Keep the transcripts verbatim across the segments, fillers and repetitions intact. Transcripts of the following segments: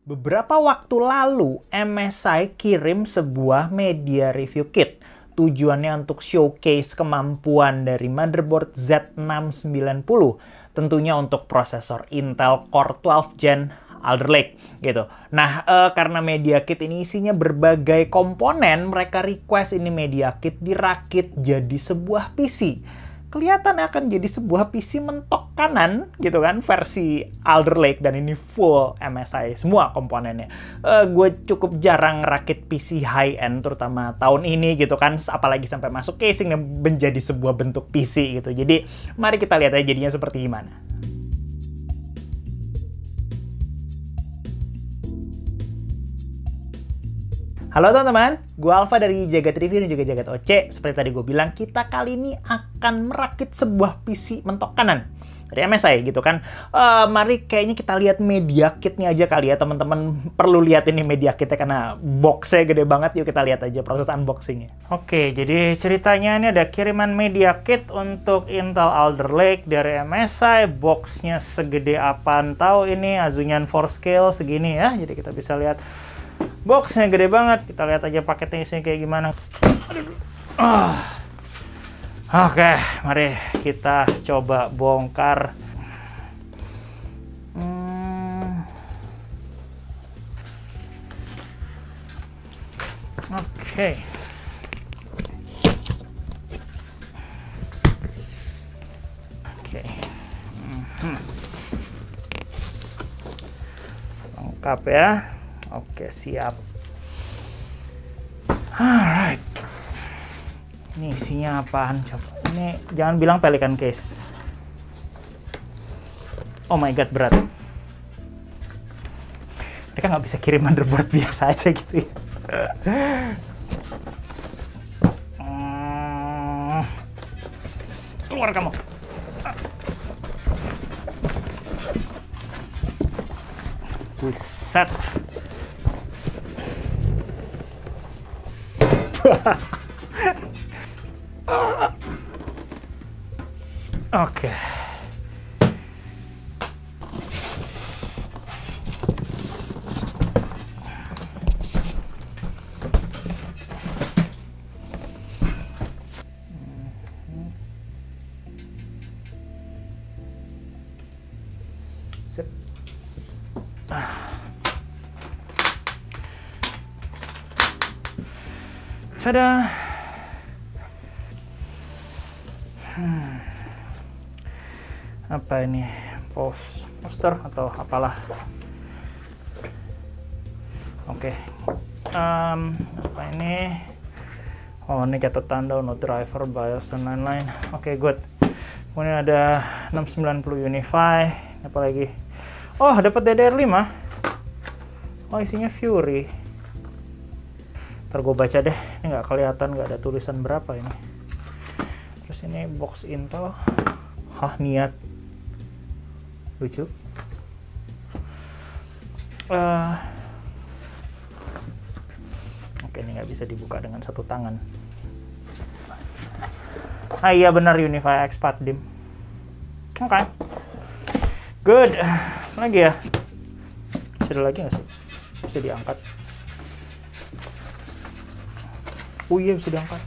Beberapa waktu lalu, M S I kirim sebuah media review kit. Tujuannya untuk showcase kemampuan dari motherboard Z enam sembilan nol, tentunya untuk prosesor Intel Core dua belas Gen Alder Lake gitu. Nah, e, karena media kit ini isinya berbagai komponen, mereka request ini media kit dirakit jadi sebuah P C. Kelihatan akan jadi sebuah P C mentok kanan gitu kan, versi Alder Lake, dan ini full M S I semua komponennya. Uh, gue cukup jarang rakit P C high-end terutama tahun ini gitu kan, apalagi sampai masuk casing dan menjadi sebuah bentuk P C gitu. Jadi mari kita lihat aja jadinya seperti gimana. Halo teman-teman, gue Alfa dari Jagat Review dan juga Jagat O C. Seperti tadi gue bilang, kita kali ini akan merakit sebuah P C mentok kanan dari M S I gitu kan. Uh, mari kayaknya kita lihat media kitnya aja kali ya, teman-teman perlu lihat ini media kitnya karena boxnya gede banget. Yuk kita lihat aja proses unboxingnya. Oke, jadi ceritanya ini ada kiriman media kit untuk Intel Alder Lake dari M S I. Boxnya segede apaan tahu ini, Azunian four scale segini ya. Jadi kita bisa lihat boxnya gede banget. Kita lihat aja paketnya isinya kayak gimana. Oh. Oke, mari kita coba bongkar. Hmm. Oke. Oke. Hmm. Lengkap ya. Oke, siap. Alright. Ini isinya apaan? Coba. Ini jangan bilang Pelican case. Oh my god, berat. Mereka nggak bisa kirim motherboard biasa aja gitu ya. Hmm. Keluar kamu. Buset. Oke. Sip. Tada. Hmm. Apa ini? Post poster atau apalah? Oke. Okay. Um, apa ini? Oh, ini catatan download driver, BIOS dan lain-lain. Oke, okay, good. Kemudian ada enam sembilan nol Unify. Apa lagi? Oh, dapat D D R lima. Oh, isinya Fury. Ntar gue baca deh, ini nggak kelihatan, nggak ada tulisan berapa ini. Terus ini box Intel. Hah, niat. Lucu. Uh, Oke, ini nggak bisa dibuka dengan satu tangan. Ah iya benar, Unify X empat DIMM. Oke. Okay. Good. Lagi ya? Bisa ada lagi nggak sih? Bisa diangkat. Oh iya, bisa diangkat.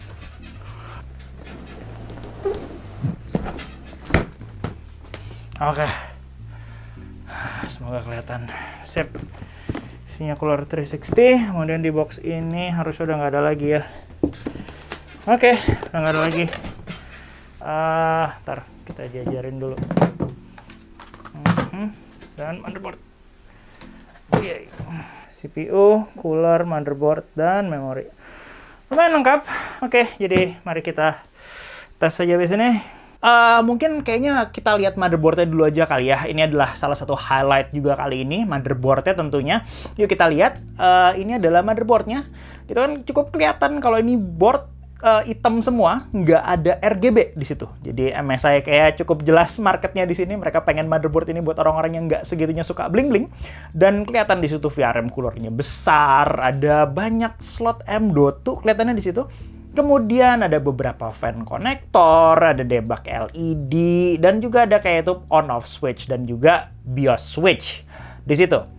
Oke. Semoga kelihatan. Sip. Isinya Cooler tiga enam nol. Kemudian di box ini harus udah nggak ada lagi ya. Oke, udah nggak ada lagi. Ah, uh, ntar kita jajarin dulu. Uh-huh. Dan motherboard. Oh iya. C P U, cooler, motherboard, dan memori. Lumayan lengkap. Oke, jadi mari kita tes saja di sini. Uh, mungkin kayaknya kita lihat motherboardnya dulu aja kali ya. Ini adalah salah satu highlight juga kali ini, motherboardnya tentunya. Yuk kita lihat. Uh, ini adalah motherboardnya. Itu kan cukup kelihatan kalau ini board uh, hitam semua, nggak ada R G B di situ. Jadi M S I kayak cukup jelas marketnya di sini. Mereka pengen motherboard ini buat orang-orang yang nggak segitunya suka bling-bling. Dan kelihatan di situ V R M coolernya besar, ada banyak slot M dot tuh kelihatannya di situ. Kemudian ada beberapa fan konektor, ada debug L E D, dan juga ada kayak itu on-off switch dan juga BIOS switch di situ.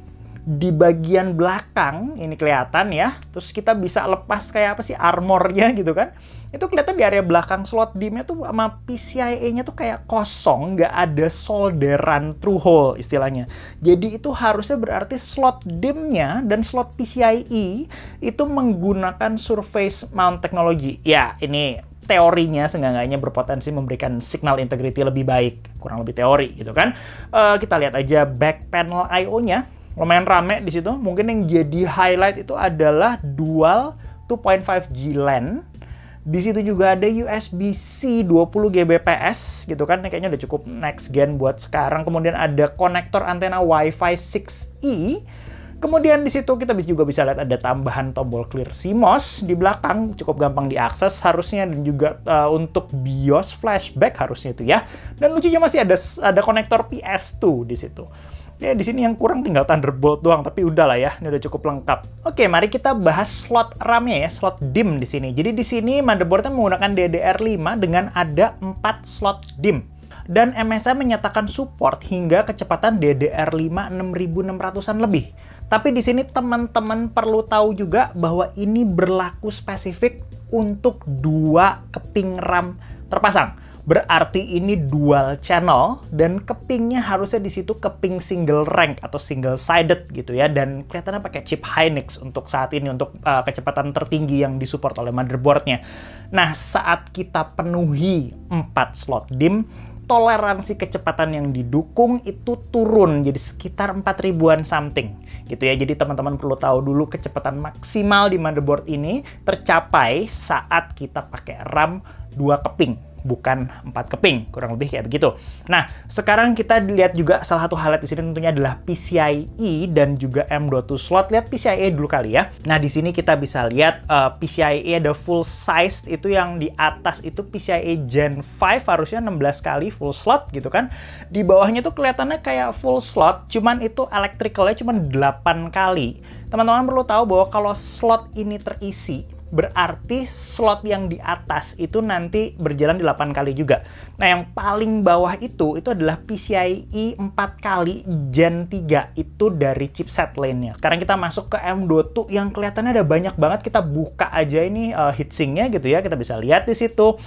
di bagian belakang ini kelihatan ya. Terus kita bisa lepas kayak apa sih armornya gitu kan. Itu kelihatan di area belakang slot D I M-nya tuh sama P C I E-nya tuh kayak kosong, nggak ada solderan through hole istilahnya. Jadi itu harusnya berarti slot D I M-nya dan slot P C I E itu menggunakan surface mount technology. Ya, ini teorinya seenggaknya berpotensi memberikan signal integrity lebih baik, kurang lebih teori gitu kan. Uh, kita lihat aja back panel I O-nya, lumayan rame di situ. Mungkin yang jadi highlight itu adalah dual two point five G LAN. Di situ juga ada U S B C dua puluh gigabit per second gitu kan, kayaknya udah cukup next gen buat sekarang. Kemudian ada konektor antena Wi-Fi six E. Kemudian di situ kita juga bisa lihat ada tambahan tombol clear C M O S di belakang, cukup gampang diakses harusnya, dan juga uh, untuk BIOS flashback harusnya itu ya. Dan lucunya masih ada ada konektor P S two di situ. Ya di sini yang kurang tinggal Thunderbolt doang, tapi udah lah ya, ini udah cukup lengkap. Oke, mari kita bahas slot RAM-nya ya, slot D I M di sini. Jadi di sini motherboard-nya menggunakan D D R five dengan ada empat slot D I M. Dan M S I menyatakan support hingga kecepatan D D R five enam ribu enam ratusan lebih. Tapi di sini teman-teman perlu tahu juga bahwa ini berlaku spesifik untuk dua keping RAM terpasang. Berarti ini dual channel dan kepingnya harusnya di situ keping single rank atau single sided gitu ya, dan kelihatannya pakai chip Hynix untuk saat ini untuk uh, kecepatan tertinggi yang disupport oleh motherboardnya. Nah, saat kita penuhi empat slot D I M, toleransi kecepatan yang didukung itu turun jadi sekitar empat ribuan something gitu ya. Jadi teman-teman perlu tahu dulu kecepatan maksimal di motherboard ini tercapai saat kita pakai RAM dua keping, bukan empat keping, kurang lebih kayak begitu. Nah, sekarang kita lihat juga salah satu highlight di sini tentunya adalah P C I E dan juga M dot two slot. Lihat P C I E dulu kali ya. Nah, di sini kita bisa lihat uh, P C I E ada full size, itu yang di atas itu P C I E Gen five harusnya enam belas kali full slot gitu kan. Di bawahnya tuh kelihatannya kayak full slot, cuman itu electricalnya cuman delapan kali. Teman-teman perlu tahu bahwa kalau slot ini terisi, berarti slot yang di atas itu nanti berjalan delapan kali juga. Nah, yang paling bawah itu itu adalah P C I E empat kali Gen tiga, itu dari chipset lane-nya. Sekarang kita masuk ke M dot two yang kelihatannya ada banyak banget. Kita buka aja ini uh, heatsink-nya gitu ya. Kita bisa lihat di situ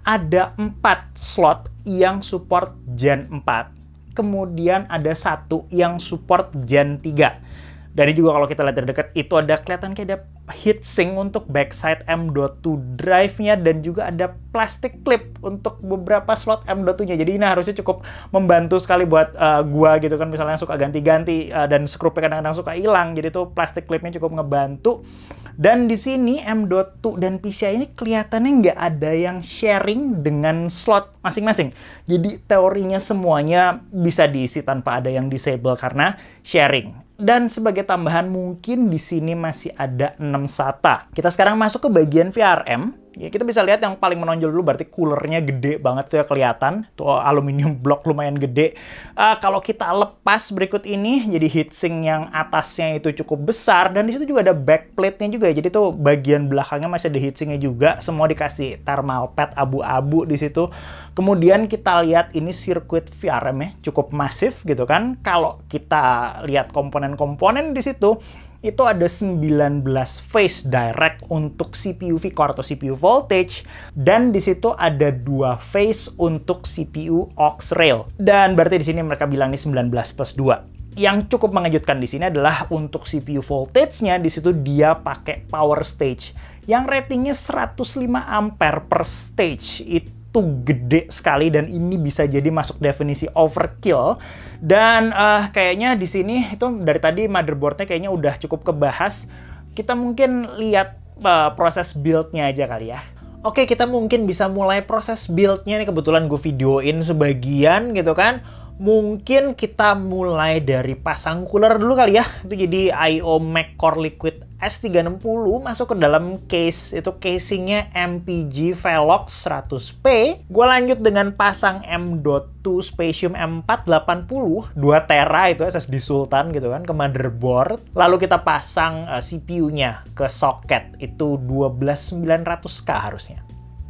ada empat slot yang support Gen empat. Kemudian ada satu yang support Gen tiga. Dari juga kalau kita lihat dari dekat itu ada kelihatan kayak ada heatsink untuk backside M dot two drive-nya, dan juga ada plastic clip untuk beberapa slot M dot two-nya. Jadi ini harusnya cukup membantu sekali buat uh, gua gitu kan, misalnya suka ganti-ganti uh, dan skrunya kadang-kadang suka hilang. Jadi tuh plastic clip-nya cukup ngebantu. Dan di sini M dot two dan P C I ini kelihatannya nggak ada yang sharing dengan slot masing-masing. Jadi teorinya semuanya bisa diisi tanpa ada yang disable karena sharing. Dan sebagai tambahan mungkin di sini masih ada enam SATA. Kita sekarang masuk ke bagian V R M. Ya, kita bisa lihat yang paling menonjol dulu berarti coolernya gede banget tuh ya, kelihatan. Tuh aluminium block lumayan gede. Uh, kalau kita lepas berikut ini, jadi heatsink yang atasnya itu cukup besar, dan di situ juga ada backplate-nya juga. Jadi tuh bagian belakangnya masih ada heatsinknya juga. Semua dikasih thermal pad abu-abu di situ. Kemudian kita lihat ini sirkuit V R M-nya cukup masif gitu kan. Kalau kita lihat komponen-komponen di situ, itu ada sembilan belas phase direct untuk C P U V-core atau C P U voltage, dan di situ ada dua phase untuk C P U aux rail. Dan berarti di sini mereka bilang ini sembilan belas plus dua. Yang cukup mengejutkan di sini adalah untuk C P U voltage-nya di situ dia pakai power stage yang ratingnya seratus lima ampere per stage. Itu gede sekali, dan ini bisa jadi masuk definisi overkill. Dan uh, kayaknya di sini itu dari tadi motherboard-nya kayaknya udah cukup kebahas. Kita mungkin lihat uh, proses build-nya aja kali ya. Oke, kita mungkin bisa mulai proses build-nya nih. Kebetulan gue videoin sebagian gitu kan. Mungkin kita mulai dari pasang cooler dulu kali ya. Itu jadi I O Mac Core Liquid S tiga enam nol masuk ke dalam case. Itu casingnya M P G Velox seratus P. Gue lanjut dengan pasang M dot two Spatium M empat delapan nol dua tera itu S S D Sultan gitu kan ke motherboard. Lalu kita pasang uh, C P U-nya ke soket. Itu dua belas sembilan ratus K harusnya.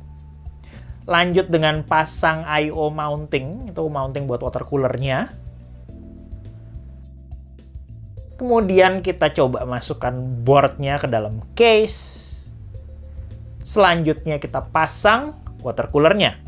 Lanjut dengan pasang I O mounting, itu mounting buat water coolernya. Kemudian kita coba masukkan boardnya ke dalam case. Selanjutnya kita pasang water coolernya.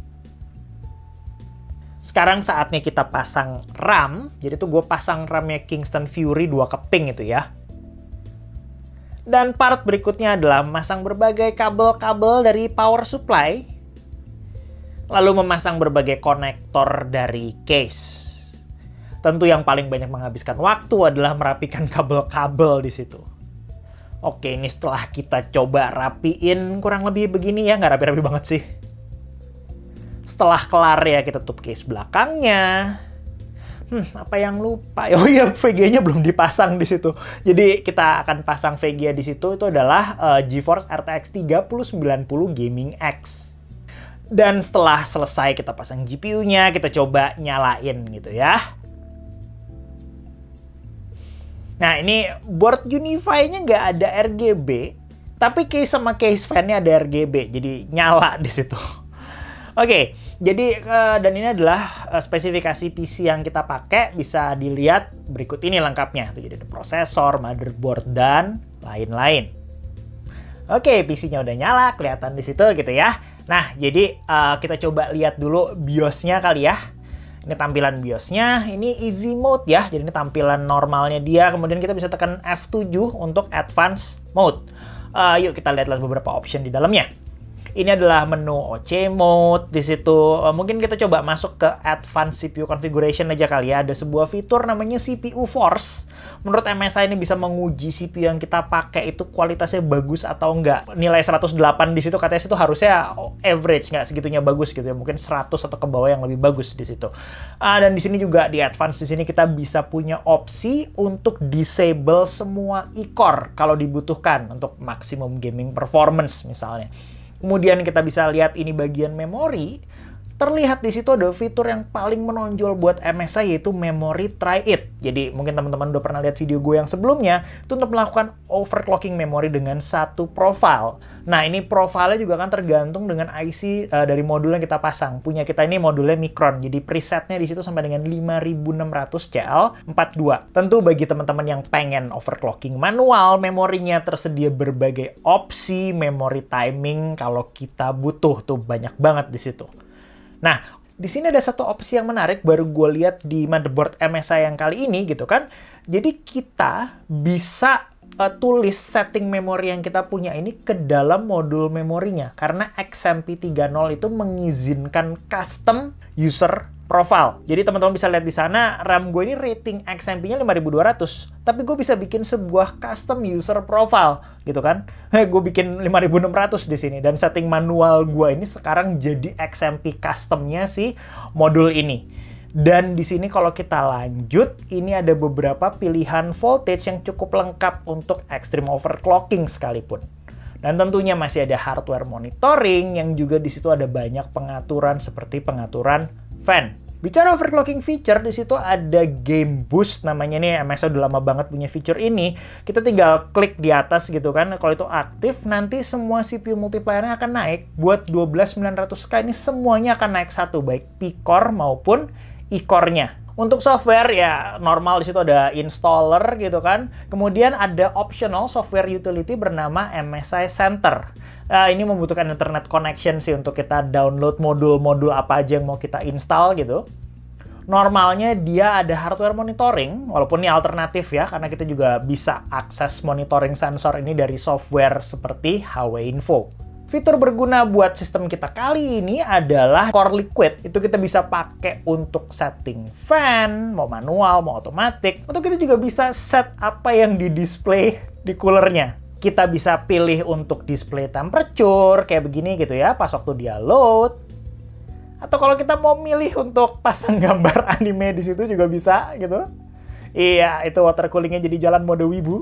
Sekarang saatnya kita pasang RAM. Jadi tuh gue pasang RAM-nya Kingston Fury dua keping itu ya. Dan part berikutnya adalah memasang berbagai kabel-kabel dari power supply. Lalu memasang berbagai konektor dari case. Tentu yang paling banyak menghabiskan waktu adalah merapikan kabel-kabel di situ. Oke, ini setelah kita coba rapiin kurang lebih begini ya, nggak rapi-rapi banget sih. Setelah kelar ya kita tutup case belakangnya. Hmm, apa yang lupa? Oh iya, V G-nya belum dipasang di situ. Jadi kita akan pasang V G di situ, itu adalah uh, GeForce R T X tiga puluh sembilan puluh Gaming X. Dan setelah selesai kita pasang G P U-nya, kita coba nyalain gitu ya. Nah, ini board Unify-nya nggak ada R G B, tapi case sama case fan-nya ada R G B, jadi nyala di situ. Oke, okay, jadi uh, dan ini adalah uh, spesifikasi P C yang kita pakai, bisa dilihat berikut ini lengkapnya. Tuh, jadi ada prosesor, motherboard, dan lain-lain. Oke, okay, P C-nya udah nyala, kelihatan di situ gitu ya. Nah, jadi uh, kita coba lihat dulu BIOS-nya kali ya. Ini tampilan BIOS-nya, ini easy mode ya, jadi ini tampilan normalnya dia, kemudian kita bisa tekan F tujuh untuk advance mode. Uh, yuk kita lihat beberapa option di dalamnya. Ini adalah menu O C mode di situ. Uh, mungkin kita coba masuk ke advance C P U configuration aja kali ya. Ada sebuah fitur namanya C P U Force. Menurut M S I ini bisa menguji C P U yang kita pakai itu kualitasnya bagus atau enggak. Nilai seratus delapan di situ katanya itu harusnya average, nggak segitunya bagus gitu ya. Mungkin seratus atau ke bawah yang lebih bagus di situ. Uh, dan di sini juga di advance di sini kita bisa punya opsi untuk disable semua e-core kalau dibutuhkan untuk maximum gaming performance misalnya. Kemudian kita bisa lihat ini bagian memori. Terlihat di situ ada fitur yang paling menonjol buat M S I yaitu Memory Try It. Jadi mungkin teman-teman udah pernah lihat video gue yang sebelumnya itu untuk melakukan overclocking memori dengan satu profile. Nah, ini profilnya juga kan tergantung dengan I C uh, dari modul yang kita pasang. Punya kita ini modulnya Micron. Jadi presetnya di situ sampai dengan lima ribu enam ratus C L empat puluh dua. Tentu bagi teman-teman yang pengen overclocking manual, memorinya tersedia berbagai opsi memory timing kalau kita butuh, tuh banyak banget di situ. Nah, di sini ada satu opsi yang menarik baru gue lihat di motherboard M S I yang kali ini gitu kan. Jadi kita bisa uh, tulis setting memori yang kita punya ini ke dalam modul memorinya. Karena X M P tiga nol itu mengizinkan custom user profile. Jadi teman-teman bisa lihat di sana RAM gue ini rating X M P-nya lima ribu dua ratus. Tapi gue bisa bikin sebuah custom user profile gitu kan. Gue bikin lima ribu enam ratus di sini dan setting manual gue ini sekarang jadi X M P custom-nya si modul ini. Dan di sini kalau kita lanjut, ini ada beberapa pilihan voltage yang cukup lengkap untuk extreme overclocking sekalipun. Dan tentunya masih ada hardware monitoring yang juga di situ ada banyak pengaturan seperti pengaturan fan. Bicara overclocking feature, di situ ada game boost namanya nih. M S I udah lama banget punya feature ini. Kita tinggal klik di atas gitu kan. Kalau itu aktif, nanti semua C P U multiplier-nya akan naik. Buat dua belas sembilan ratus K ini semuanya akan naik satu, baik P-core maupun E-core-nya. Untuk software ya normal di situ ada installer gitu kan. Kemudian ada optional software utility bernama M S I Center. Uh, ini membutuhkan internet connection sih untuk kita download modul-modul apa aja yang mau kita install gitu. Normalnya dia ada hardware monitoring, walaupun ini alternatif ya, karena kita juga bisa akses monitoring sensor ini dari software seperti H W Info. Fitur berguna buat sistem kita kali ini adalah Core Liquid. Itu kita bisa pakai untuk setting fan, mau manual, mau otomatis. Atau kita juga bisa set apa yang di display di coolernya. Kita bisa pilih untuk display temperature kayak begini gitu ya pas waktu dia load. Atau kalau kita mau milih untuk pasang gambar anime di situ juga bisa gitu. Iya, itu water coolingnya jadi jalan mode wibu.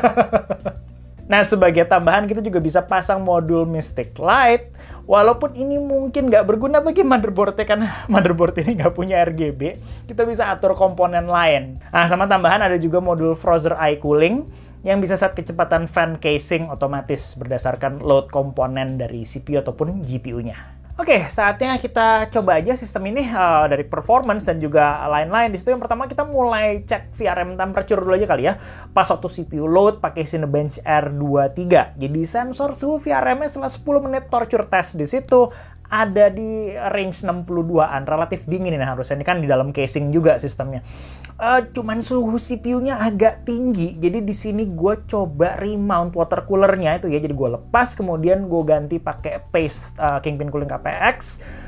Nah, sebagai tambahan kita juga bisa pasang modul Mystic Light. Walaupun ini mungkin nggak berguna bagi motherboard-nya karena motherboard ini nggak punya R G B. Kita bisa atur komponen lain. Nah, sama tambahan ada juga modul Frozen Eye Cooling yang bisa set kecepatan fan casing otomatis berdasarkan load komponen dari C P U ataupun G P U-nya. Oke, saatnya kita coba aja sistem ini uh, dari performance dan juga lain-lain. Di situ yang pertama kita mulai cek V R M temperature dulu aja kali ya. Pas waktu C P U load pakai Cinebench R dua puluh tiga. Jadi sensor suhu V R M-nya setelah sepuluh menit torture test di situ ada di range enam puluh duaan, relatif dingin ini harusnya. Ini kan di dalam casing juga sistemnya. Uh, cuman suhu C P U-nya agak tinggi. Jadi di sini gue coba remount water cooler-nya itu ya. Jadi gue lepas, kemudian gue ganti pakai paste uh, Kingpin Cooling K P X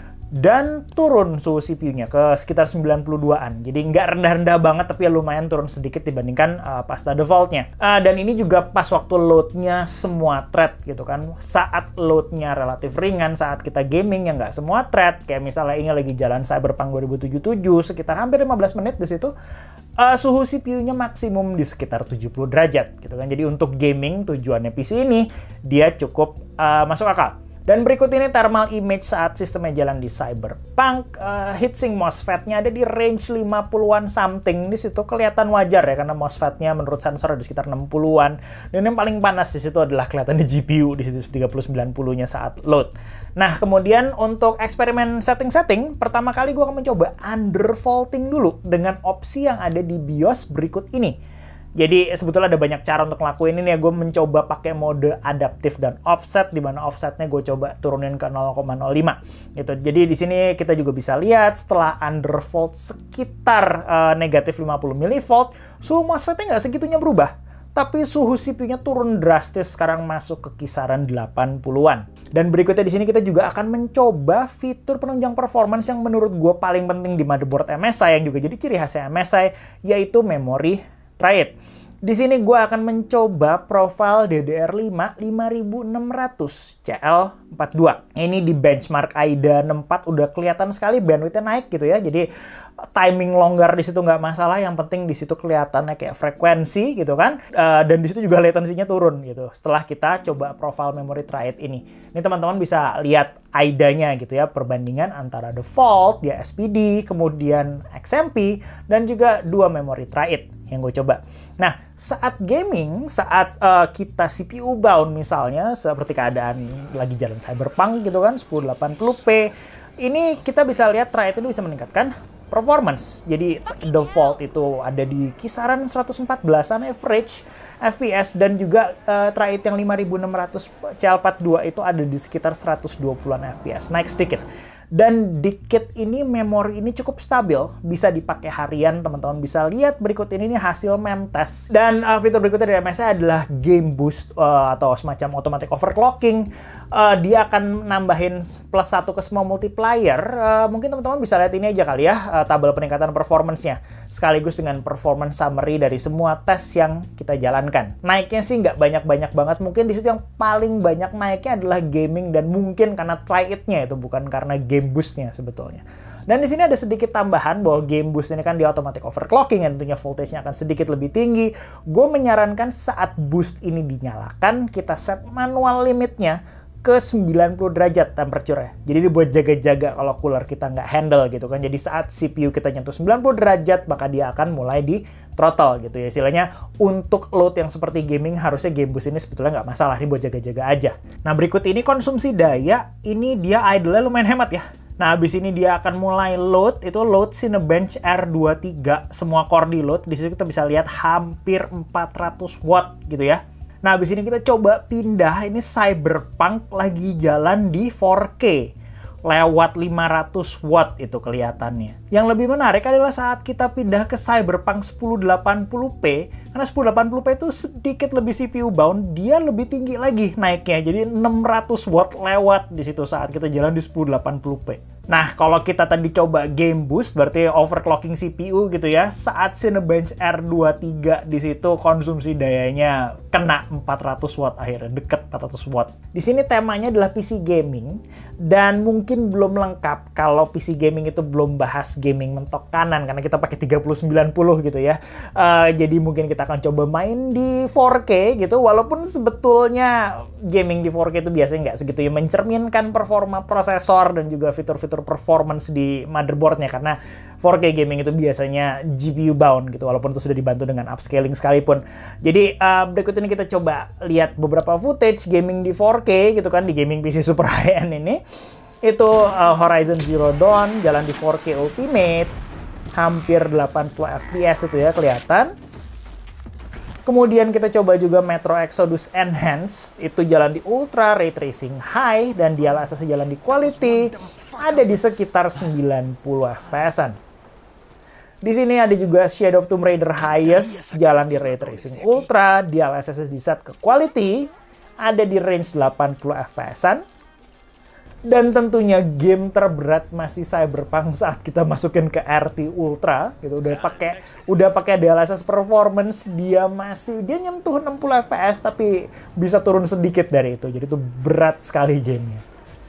dan turun suhu C P U-nya ke sekitar sembilan puluh duaan. Jadi nggak rendah-rendah banget, tapi ya lumayan turun sedikit dibandingkan uh, pasta default-nya. Uh, dan ini juga pas waktu load-nya semua thread gitu kan. Saat load-nya relatif ringan, saat kita gaming yang nggak semua thread, kayak misalnya ini lagi jalan Cyberpunk dua ribu tujuh puluh tujuh, sekitar hampir lima belas menit di situ, uh, suhu C P U-nya maksimum di sekitar tujuh puluh derajat gitu kan. Jadi untuk gaming tujuannya P C ini, dia cukup uh, masuk akal. Dan berikut ini thermal image saat sistemnya jalan di Cyberpunk. Uh, heatsink MOSFET-nya ada di range lima puluhan something. Di situ kelihatan wajar ya, karena MOSFET-nya menurut sensor ada di sekitar enam puluhan. Dan yang paling panas di situ adalah kelihatan di G P U, di situ tiga puluh sembilan puluh-nya saat load. Nah, kemudian untuk eksperimen setting-setting, pertama kali gue akan mencoba undervolting dulu dengan opsi yang ada di BIOS berikut ini. Jadi sebetulnya ada banyak cara untuk ngelakuin ini ya. Gue mencoba pakai mode adaptif dan offset, di mana offsetnya gue coba turunin ke nol koma nol lima gitu. Jadi di sini kita juga bisa lihat setelah undervolt sekitar uh, negatif lima puluh milivolt, suhu MOSFET-nya nggak segitunya berubah. Tapi suhu C P U-nya turun drastis, sekarang masuk ke kisaran delapan puluhan. Dan berikutnya di sini kita juga akan mencoba fitur penunjang performance yang menurut gue paling penting di motherboard M S I, yang juga jadi ciri khasnya M S I, yaitu memori Try it. Di sini gue akan mencoba profile D D R lima lima ribu enam ratus C L empat puluh dua. Ini di benchmark A I D A enam puluh empat udah kelihatan sekali bandwidth-nya naik gitu ya. Jadi timing longgar di situ nggak masalah. Yang penting di situ kelihatannya kayak frekuensi gitu kan. Uh, dan di situ juga latency-nya turun gitu. Setelah kita coba profile memory Try it ini. Ini teman-teman bisa lihat A I D A-nya gitu ya. Perbandingan antara default, dia S P D, kemudian X M P, dan juga dua memory Try it yang gue coba. Nah, saat gaming, saat uh, kita C P U bound misalnya, seperti keadaan lagi jalan Cyberpunk gitu kan, sepuluh delapan puluh p, ini kita bisa lihat Try it itu bisa meningkatkan performance. Jadi default itu ada di kisaran seratus empat belasan average F P S, dan juga uh, Try it yang lima ribu enam ratus C L empat puluh dua itu ada di sekitar seratus dua puluhan F P S, naik sedikit. Dan di kit ini memori ini cukup stabil, bisa dipakai harian. Teman-teman bisa lihat berikut ini nih hasil mem test. Dan uh, fitur berikutnya dari M S I adalah game boost uh, atau semacam automatic overclocking. Uh, dia akan nambahin plus satu ke semua multiplier. Uh, mungkin teman-teman bisa lihat ini aja kali ya, uh, tabel peningkatan performance-nya. Sekaligus dengan performance summary dari semua tes yang kita jalankan. Naiknya sih nggak banyak-banyak banget. Mungkin di situ yang paling banyak naiknya adalah gaming, dan mungkin karena Try it-nya itu, bukan karena game game boost-nya sebetulnya. Dan di sini ada sedikit tambahan bahwa game boost ini kan di automatic overclocking, yang tentunya voltage-nya akan sedikit lebih tinggi. Gue menyarankan saat boost ini dinyalakan, kita set manual limitnya ke sembilan puluh derajat temperature-nya. Jadi ini buat jaga-jaga kalau cooler kita nggak handle gitu kan. Jadi saat C P U kita nyentuh sembilan puluh derajat, maka dia akan mulai di throttle gitu ya. Istilahnya untuk load yang seperti gaming, harusnya game boost ini sebetulnya nggak masalah. Ini buat jaga-jaga aja. Nah, berikut ini konsumsi daya. Ini dia idle-nya lumayan hemat ya. Nah, habis ini dia akan mulai load. Itu load Cinebench R dua puluh tiga. Semua core di load. Di situ kita bisa lihat hampir empat ratus watt gitu ya. Nah, habis ini kita coba pindah. Ini Cyberpunk lagi jalan di empat K. Lewat lima ratus watt itu kelihatannya. Yang lebih menarik adalah saat kita pindah ke Cyberpunk sepuluh delapan puluh p. Karena sepuluh delapan puluh p itu sedikit lebih C P U bound, dia lebih tinggi lagi naiknya. Jadi enam ratus watt lewat di situ saat kita jalan di sepuluh delapan puluh p. Nah, kalau kita tadi coba game boost, berarti overclocking C P U gitu ya. Saat Cinebench R dua puluh tiga di situ konsumsi dayanya kena empat ratus watt akhirnya, deket empat ratus watt. Di sini temanya adalah P C gaming, dan mungkin belum lengkap kalau P C gaming itu belum bahas gaming mentok kanan, karena kita pakai tiga puluh sembilan puluh gitu ya. Uh, jadi mungkin kita akan coba main di empat K gitu, walaupun sebetulnya gaming di empat K itu biasanya nggak segitu ya mencerminkan performa prosesor dan juga fitur-fitur performance di motherboardnya, karena empat K gaming itu biasanya G P U bound gitu, walaupun itu sudah dibantu dengan upscaling sekalipun. Jadi uh, berikut ini kita coba lihat beberapa footage gaming di empat K gitu kan, di gaming P C super high-end ini. Itu uh, Horizon Zero Dawn jalan di four K Ultimate, hampir delapan puluh F P S itu ya kelihatan. Kemudian kita coba juga Metro Exodus Enhanced, itu jalan di Ultra Ray Tracing High, dan D L S S jalan di Quality, ada di sekitar sembilan puluh F P S-an. Di sini ada juga Shadow of Tomb Raider Highest, jalan di Ray Tracing Ultra, D L S S di set ke Quality, ada di range delapan puluh F P S-an. Dan tentunya game terberat masih Cyberpunk saat kita masukin ke R T Ultra gitu, udah pakai udah pakai D L S S performance, dia masih dia nyentuh enam puluh F P S tapi bisa turun sedikit dari itu. Jadi itu berat sekali gamenya.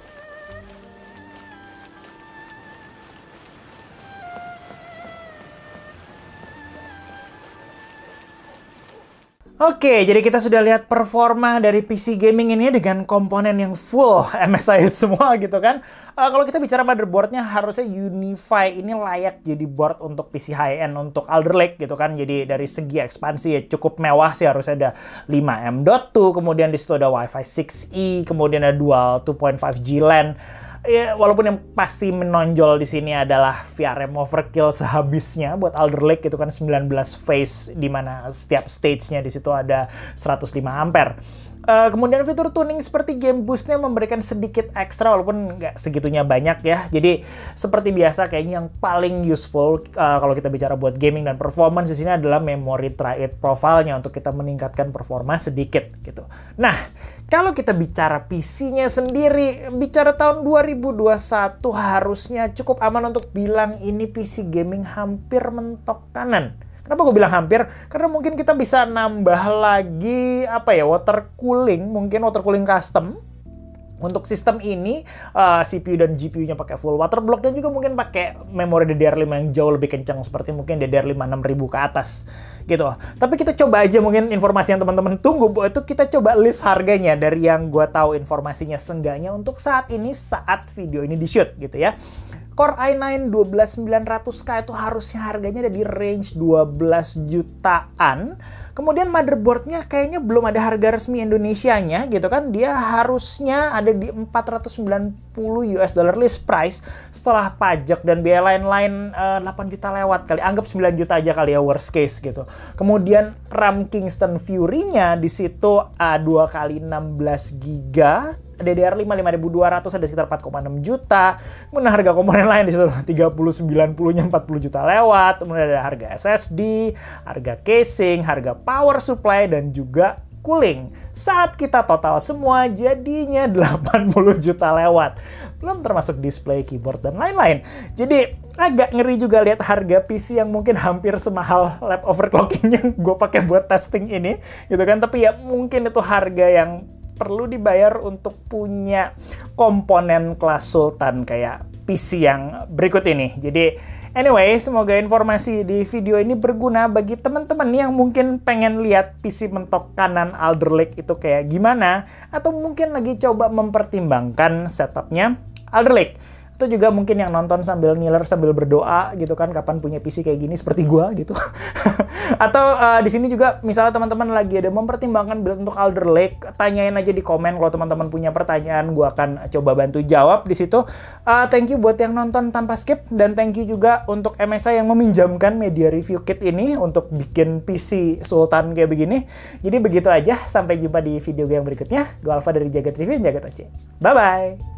Oke, jadi kita sudah lihat performa dari P C gaming ini dengan komponen yang full M S I semua gitu kan. Uh, kalau kita bicara motherboardnya, harusnya Unify ini layak jadi board untuk P C high-end untuk Alder Lake gitu kan. Jadi dari segi ekspansi ya cukup mewah sih, harusnya ada lima M dot dua, kemudian di situ ada Wi-Fi six E, kemudian ada dual two point five G LAN. Ya, walaupun yang pasti menonjol di sini adalah V R M overkill sehabisnya buat Alder Lake itu kan sembilan belas phase, di mana setiap stage-nya di situ ada seratus lima ampere. Uh, kemudian fitur tuning seperti game boost-nya memberikan sedikit ekstra walaupun nggak segitunya banyak ya. Jadi seperti biasa kayaknya yang paling useful uh, kalau kita bicara buat gaming dan performance di sini adalah memory triad profile-nya untuk kita meningkatkan performa sedikit gitu. Nah, kalau kita bicara P C-nya sendiri, bicara tahun dua ribu dua puluh satu harusnya cukup aman untuk bilang ini P C gaming hampir mentok kanan. Kenapa gue bilang hampir? Karena mungkin kita bisa nambah lagi apa ya, water cooling, mungkin water cooling custom. Untuk sistem ini uh, C P U dan G P U-nya pakai full water block dan juga mungkin pakai memori D D R lima yang jauh lebih kencang seperti mungkin D D R lima enam ribu ke atas gitu. Tapi kita coba aja mungkin informasi yang teman-teman tunggu, Bu, itu kita coba list harganya dari yang gue tahu informasinya seenggaknya untuk saat ini, saat video ini di-shoot gitu ya. Core i nine satu dua sembilan ratus K itu harusnya harganya ada di range dua belas jutaan. Kemudian motherboardnya kayaknya belum ada harga resmi Indonesianya gitu kan. Dia harusnya ada di empat ratus sembilan puluh US dollar list price setelah pajak dan biaya lain-lain, uh, delapan juta lewat kali. Anggap sembilan juta aja kali ya, worst case gitu. Kemudian RAM Kingston Fury-nya di situ uh, dua kali enam belas giga. D D R lima lima ribu dua ratus ada sekitar empat koma enam juta. Kemudian harga komponen lain di situ tiga puluh sembilan puluh-nya empat puluh juta lewat. Kemudian ada harga S S D, harga casing, harga power supply dan juga cooling. Saat kita total semua jadinya delapan puluh juta lewat. Belum termasuk display, keyboard dan lain-lain. Jadi agak ngeri juga lihat harga P C yang mungkin hampir semahal lap overclocking yang gue pakai buat testing ini gitu kan. Tapi ya mungkin itu harga yang perlu dibayar untuk punya komponen kelas Sultan kayak P C yang berikut ini. Jadi anyway, semoga informasi di video ini berguna bagi teman-teman yang mungkin pengen lihat P C mentok kanan Alder Lake itu kayak gimana, atau mungkin lagi coba mempertimbangkan setupnya Alder Lake. Atau juga mungkin yang nonton sambil ngiler sambil berdoa gitu kan, kapan punya P C kayak gini seperti gua gitu. Atau uh, di sini juga misalnya teman-teman lagi ada mempertimbangkan build untuk Alder Lake, tanyain aja di komen kalau teman-teman punya pertanyaan, gua akan coba bantu jawab di situ. Uh, thank you buat yang nonton tanpa skip, dan thank you juga untuk M S I yang meminjamkan media review kit ini untuk bikin P C Sultan kayak begini. Jadi begitu aja, sampai jumpa di video yang berikutnya. Gua Alfa dari Jagat Review, Jagat Oce. Bye bye.